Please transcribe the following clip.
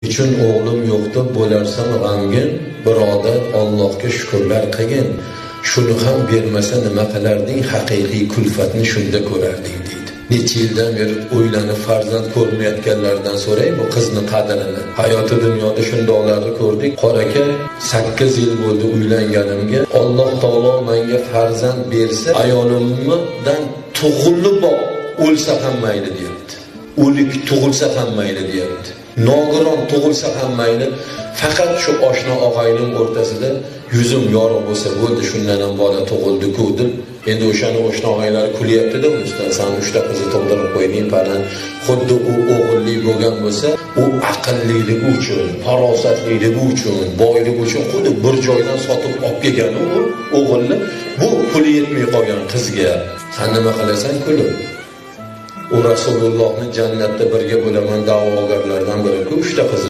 Uchun o'g'lim yo'qda bo'larsan g'amgin, birodar Allohga shukrlar qilgin. Shuni ham bermasa nima qilarding, haqiqiy kulfatni shunda ko'rarding deydi. Necha yildan beri o'ylanib farzand ko'rmayotganlardan so'ray bu qizni qadrini. Hayoti dunyoda shundoqlarni ko'rdik. Qoraka 8 yil bo'ldi uylanganimga. Alloh taolo menga farzand bersa, ayolimdan tug'ilib o'lsa ham mayli deyapti. O'lik tug'ilsa ham mayli deyapti. Nogiron tug'ilsa ham mayli, faqat shu oshna og'ayning o'rtasida yuzim yorug' bo'lsa bo'ldi, shundan ham bola tug'ildi-ku deb. Endi o'shani oshna og'aylar kulyapti-da, ustidan san 3 ta qizni tug'dirib qo'yding, farzand. Xuddi u o'g'illik bo'lgan bo'lsa, u aqlliligi uchun, farosatliligi uchun, boyligi uchun xuddi bir joydan sotib olib kelgan u o'g'ilni, bu puli yetmay qolgan qizga. Sen nima qilasan kulib? O Rasulullohni jannatda birga bo'laman da'vogarlardan biri-ku, 3 ta qiz